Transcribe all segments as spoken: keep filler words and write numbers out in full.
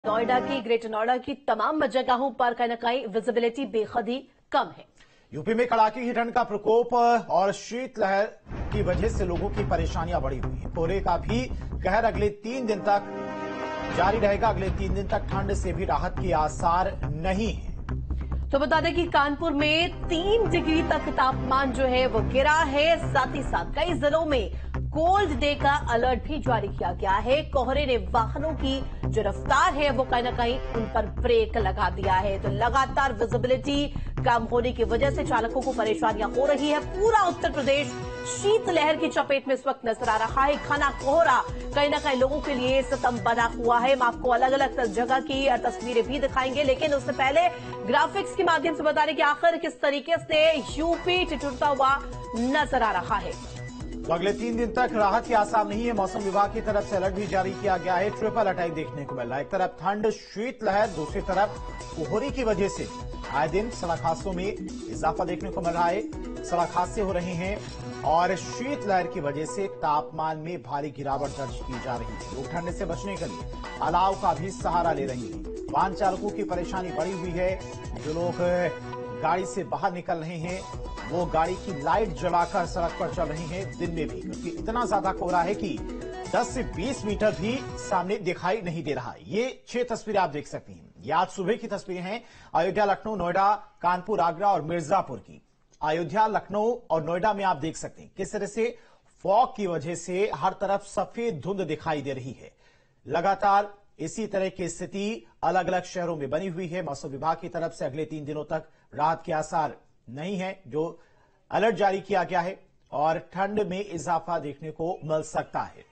नोएडा की ग्रेटर नोएडा की तमाम जगहों पर कहीं न कहीं विजिबिलिटी बेहद ही कम है। यूपी में कड़ाके की ठंड का प्रकोप और शीतलहर की वजह से लोगों की परेशानियां बढ़ी हुई हैं। कोहरे का भी कहर अगले तीन दिन तक जारी रहेगा। अगले तीन दिन तक ठंड से भी राहत के आसार नहीं है। तो बता दें कि कानपुर में तीन डिग्री तक तापमान जो है वो गिरा है। साथ ही साथ कई जिलों में कोल्ड डे का अलर्ट भी जारी किया गया है। कोहरे ने वाहनों की जो रफ्तार है वो कहीं ना कहीं उन पर ब्रेक लगा दिया है। तो लगातार विजिबिलिटी कम होने की वजह से चालकों को परेशानियां हो रही है। पूरा उत्तर प्रदेश शीतलहर की चपेट में इस वक्त नजर आ रहा है। घना कोहरा कहीं ना कहीं लोगों के लिए सितम बना हुआ है। हम आपको अलग अलग जगह की तस्वीरें भी दिखाएंगे, लेकिन उससे पहले ग्राफिक्स के माध्यम से बता दें कि आखिर किस तरीके से यूपी ठिठुरता हुआ नजर आ रहा है। तो अगले तीन दिन तक राहत के आसार नहीं है। मौसम विभाग की तरफ से अलर्ट भी जारी किया गया है। ट्रिपल अटैक देखने को मिल रहा है। एक तरफ ठंड, शीतलहर, दूसरी तरफ कोहरे की वजह से आए दिन सड़क हादसों में इजाफा देखने को मिल रहा है। सड़क हादसे हो रहे हैं और शीतलहर की वजह से तापमान में भारी गिरावट दर्ज की जा रही है। लोग ठंड से बचने के लिए अलाव का भी सहारा ले रहे हैं। वाहन चालकों की परेशानी बढ़ी हुई है। जो लोग गाड़ी से बाहर निकल रहे हैं वो गाड़ी की लाइट जलाकर सड़क पर चल रहे हैं दिन में भी, क्योंकि इतना ज्यादा कोहरा है कि दस से बीस मीटर भी सामने दिखाई नहीं दे रहा है। ये छह तस्वीरें आप देख सकती हैं। ये आज सुबह की तस्वीरें हैं। अयोध्या, लखनऊ, नोएडा, कानपुर, आगरा और मिर्जापुर की। अयोध्या, लखनऊ और नोएडा में आप देख सकते हैं किस तरह से फॉग की वजह से हर तरफ सफेद धुंध दिखाई दे रही है। लगातार इसी तरह की स्थिति अलग अलग शहरों में बनी हुई है। मौसम विभाग की तरफ से अगले तीन दिनों तक राहत के आसार नहीं है, जो अलर्ट जारी किया गया है और ठंड में इजाफा देखने को मिल सकता है।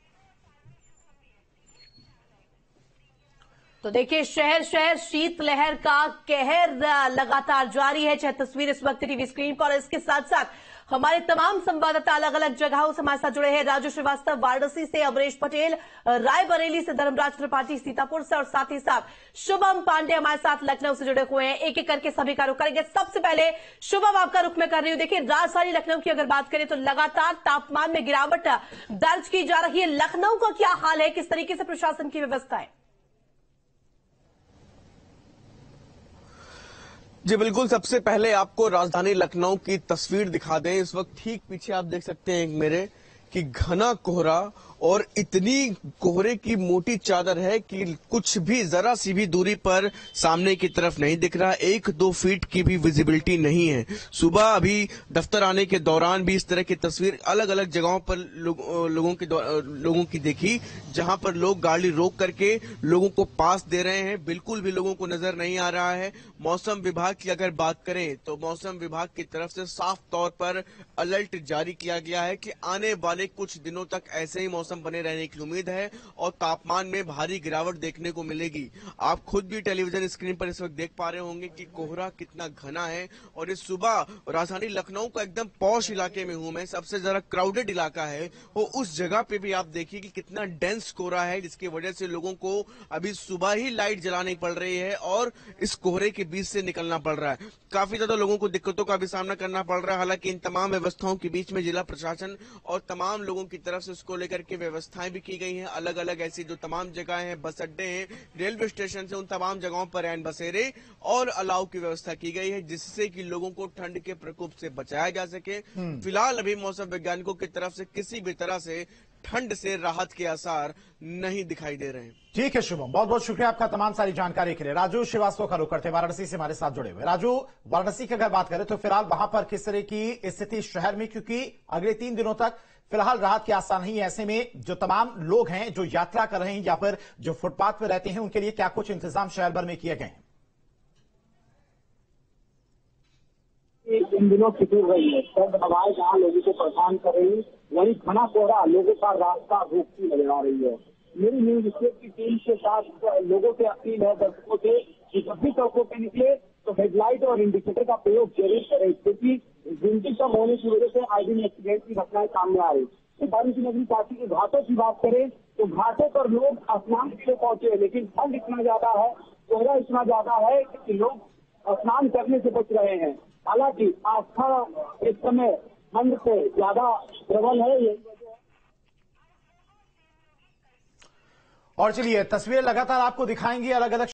तो देखिए, शहर शहर शीतलहर का कहर लगातार जारी है। चाहे तस्वीर इस वक्त टीवी स्क्रीन पर, इसके साथ साथ हमारे तमाम संवाददाता अलग अलग जगहों से हमारे साथ जुड़े हैं। राजू श्रीवास्तव वाराणसी से, अमरीश पटेल रायबरेली से, धर्मराज त्रिपाठी सीतापुर से और साथ ही साथ शुभम पांडे हमारे साथ लखनऊ से जुड़े हुए हैं। एक एक करके सभी का रुख करेंगे। सबसे पहले शुभम, आपका रुख में कर रही हूं। देखिए, राजधानी लखनऊ की अगर बात करें तो लगातार तापमान में गिरावट दर्ज की जा रही है। लखनऊ का क्या हाल है, किस तरीके से प्रशासन की व्यवस्था है? जी बिल्कुल, सबसे पहले आपको राजधानी लखनऊ की तस्वीर दिखा दें। इस वक्त ठीक पीछे आप देख सकते हैं मेरे कि घना कोहरा और इतनी कोहरे की मोटी चादर है कि कुछ भी जरा सी भी दूरी पर सामने की तरफ नहीं दिख रहा। एक दो फीट की भी विजिबिलिटी नहीं है। सुबह अभी दफ्तर आने के दौरान भी इस तरह की तस्वीर अलग अलग जगहों पर लोग, लोगों की लोगों की देखी, जहां पर लोग गाड़ी रोक करके लोगों को पास दे रहे हैं। बिल्कुल भी लोगों को नजर नहीं आ रहा है। मौसम विभाग की अगर बात करें तो मौसम विभाग की तरफ से साफ तौर पर अलर्ट जारी किया गया है कि आने वाले कुछ दिनों तक ऐसे ही मौसम बने रहने की उम्मीद है और तापमान में भारी गिरावट देखने को मिलेगी। आप खुद भी टेलीविजन स्क्रीन पर इस वक्त देख पा रहे होंगे कि कोहरा कितना घना है। और इस सुबह राजधानी लखनऊ का एकदम पॉश इलाके में हूं मैं, सबसे ज्यादा क्राउडेड इलाका है वो, उस जगह पे भी आप देखिए कि कितना डेंस कोहरा है, जिसकी वजह से लोगों को अभी सुबह ही लाइट जलानी पड़ रही है और इस कोहरे के बीच से निकलना पड़ रहा है। काफी ज्यादा लोगों को दिक्कतों का भी सामना करना पड़ रहा है। हालांकि इन तमाम व्यवस्थाओं के बीच में जिला प्रशासन और तमाम लोगों की तरफ से इसको लेकर के व्यवस्थाएं भी की गई हैं। अलग अलग ऐसी जो तमाम जगह हैं, बस अड्डे हैं, रेलवे स्टेशन से उन तमाम जगहों पर रैन बसेरे और अलाव की व्यवस्था की गई है, जिससे कि लोगों को ठंड के प्रकोप से बचाया जा सके। फिलहाल अभी मौसम वैज्ञानिकों की तरफ से किसी भी तरह से ठंड से राहत के आसार नहीं दिखाई दे रहे हैं। ठीक है शुभम, बहुत बहुत शुक्रिया आपका तमाम सारी जानकारी के लिए। राजू श्रीवास्तव का रुख करते वाराणसी से हमारे साथ जुड़े हुए। राजू, वाराणसी की अगर बात करें तो फिलहाल वहां पर किस तरह की स्थिति शहर में, क्योंकि अगले तीन दिनों तक फिलहाल राहत के आसार नहीं है। ऐसे में जो तमाम लोग हैं जो यात्रा कर रहे हैं या फिर जो फुटपाथ पर रहते हैं, उनके लिए क्या कुछ इंतजाम शहर भर में किए गए हैं? इन दिनों खिचुड़ रही है, सर्द हवाएं जहाँ लोगों को परेशान कर रही है, वही घना कोहरा लोगों का रास्ता रोकती नजर आ रही है। मेरी न्यूज स्टेट की टीम के साथ लोगों से अपील है, दर्शकों से, कि जब भी सड़कों पे निकले तो हेडलाइट और इंडिकेटर का प्रयोग जरूर करें, क्योंकि विंटी कम होने की वजह से आज दिन एक्सीडेंट की घटनाएं सामने आ रही है। वाराणसी नगरी काशी के घाटों की बात करें तो घाटों पर लोग स्नान के लिए पहुंचे, लेकिन ठंड इतना ज्यादा है, कोहरा इतना ज्यादा है कि लोग स्नान करने से बच रहे हैं। हालांकि आस्था इस समय ठंड से ज्यादा प्रबल है। और चलिए तस्वीरें लगातार आपको दिखाएंगे अलग अलग